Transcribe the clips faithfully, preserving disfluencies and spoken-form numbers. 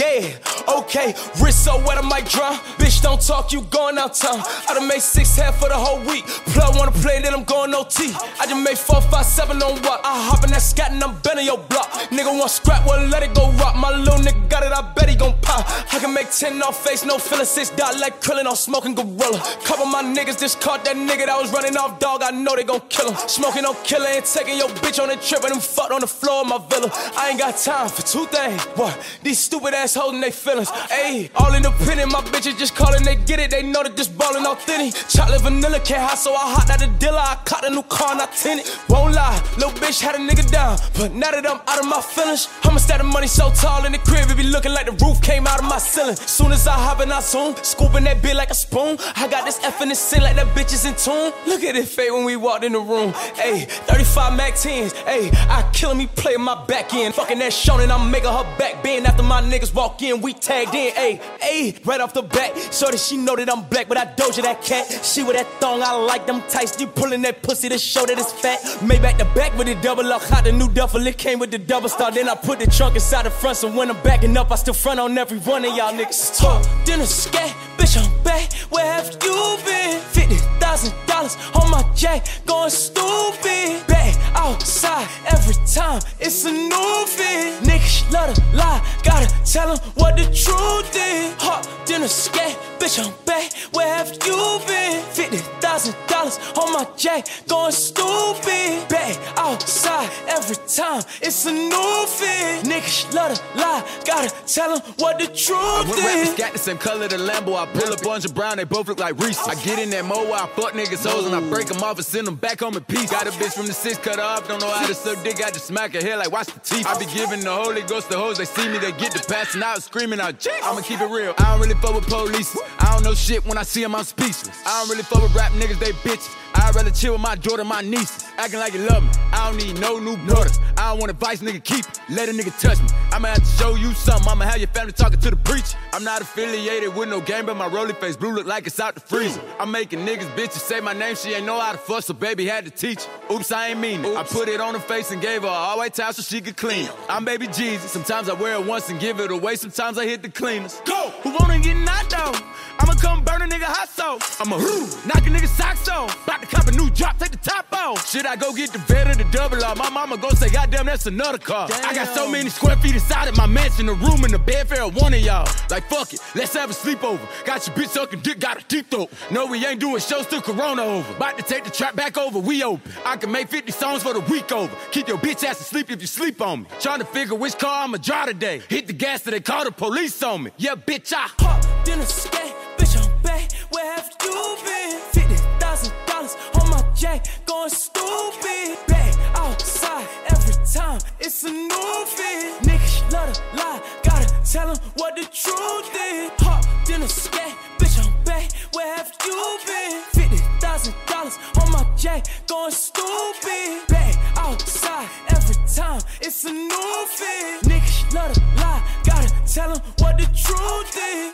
Yeah, okay, wrist so wet I might drown. Bitch, don't talk, you going downtown. I done made six half for the whole week. Plug wanna play, then I'm going O T. I just made four, five, seven on what? I hop in that scat and I'm bendin your block. Nigga want scrap, well let it go rock. My little nigga got it, I bet he gon' pop. I can make ten off face, no fillin, six dot like Krillin on Smokin gorilla. Couple my niggas just caught that nigga that was running off Dawg. I know they gon' kill him. Smokin on killer and taking your bitch on the trip and them fucked on the floor of my villa. I ain't got time for two things. What? These stupid ass holding they feelings. Ayy, all independent, my bitches just callin', they get it. They know that this ballin' authentic. Chocolate vanilla can't hot, so I hopped out the dealer. I caught a new car and I tinted. Won't lie, little bitch had a nigga down, but now that I'm out of my feelings, I'ma stack the money so tall in the crib, it be looking like the roof came out of my ceiling. Soon as I hop in, I zoom, scooping that bit like a spoon. I got this F in the sin like that bitch is in tune. Look at it fade when we walked in the room. Ayy, thirty-five Mac tens. Ayy, I killin' me playing my back end. Fucking that Shonen, I'm making her back bend. After my niggas walk in, we tagged in. Ayy, ayy, right off the bat, so that she know that I'm black, but I doja that cat. She with that thong, I like them tights. You pulling that pussy to show that it's fat. Made back to back with the double up, hot the new duffel. It came with the double star. Then I put the trunk inside the front, so when I'm backing up, I still front on every one of y'all niggas. Talk, then a scat, bitch, I'm back. Where have you been? Fifty thousand dollars on my jack, going stupid. Back outside every time, it's a new fit. Niggas love to lie, gotta tell them what the truth is. Hop, then a scat, bitch, I'm back. Where have you been? Fifty thousand dollars on my jack, going stupid. Back outside every time, it's a new fit. Niggas love to lie, gotta tell them what the truth is. I Scat the same color the Lambo. I pull up Bunch of Brown, they both look like Reese. I get in that mo where I fuck niggas hoes and I break them off and send them back home in peace. Got a bitch from the six cut her off, don't know how to suck dick, I just smack her hair like watch the teeth. I be giving the Holy Ghost the hoes, they see me, they get the passing out, screaming out, Jeez. I'ma keep it real, I don't really fuck with police. I don't know shit, when I see them I'm speechless. I don't really fuck with rap niggas, they bitches. I'd rather chill with my daughter, my nieces. Acting like you love me, I don't need no new brothers. I don't want advice, nigga, keep it, let a nigga touch me. I'ma have to show you something, I'ma have your family talking to the preacher. I'm not affiliated with no game, but my rolling face blue look like it's out the freezer. I'm making niggas bitches say my name, she ain't know how to fuss, so baby had to teach her. Oops, I ain't mean it. Oops. I put it on her face and gave her an all-white towel so she could clean it. I'm baby Jesus, sometimes I wear it once and give it away, sometimes I hit the cleaners. Go! Who wanna get knocked out? I'ma come burn a nigga hot sauce. I'ma whoo, knock a nigga socks off. About to cop a new drop, take the top off. Should I go get the vet or the double R? My mama gon' say, goddamn, that's another car. Damn. I got so many square feet inside of my mansion, a room and a bed for one of y'all. Like, fuck it, let's have a sleepover. Got your bitch sucking dick, got a deep throat. No, we ain't doing shows till Corona over. About to take the trap back over, we open. I can make fifty songs for the week over. Keep your bitch ass asleep if you sleep on me. Trying to figure which car I'ma drive today. Hit the gas till they call the police on me. Yeah, bitch, I hopped in a scat, bitch, I'm back. Where have you been? Fifty thousand dollars on my jack, going stupid. Back outside every time, it's a new fit. Niggas love to lie, gotta tell them what the truth is. Hopped in a scat, bitch, I'm back. Where have you been? Fifty thousand dollars on my jack, going stupid. Back outside every time, it's a new fit. Niggas love to lie, gotta tell them what the truth is.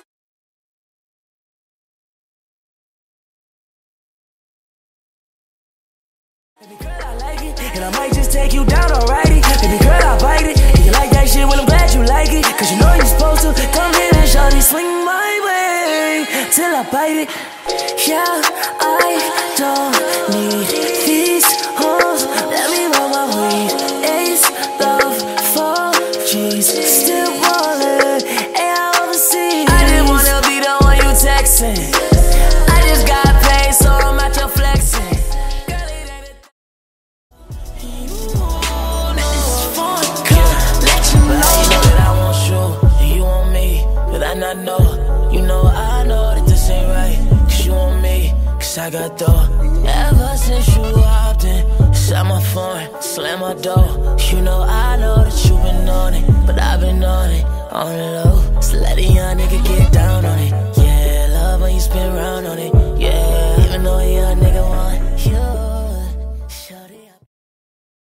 Baby girl, I like it, and I might just take you down, alrighty. Baby girl, I bite it, and you like that shit, well I'm glad you like it. Cause you know you supposed to come here and shawty swing my way till I bite it. Yeah, I don't need these hoes, let me roll my weed. Ace, love, four G's, still ballin', and I overseas. I just wanna be the one you texting. I just got paid, so I'm out here flexing. I know, you know I know that this ain't right. Cause you want me, cause I got dough. Ever since you hopped in, shut my phone, slam my door. You know I know that you been on it, but I've been on it, on the low. So let a young nigga get down on it. Yeah, love when you spin round on it. Yeah, even though a young nigga want you.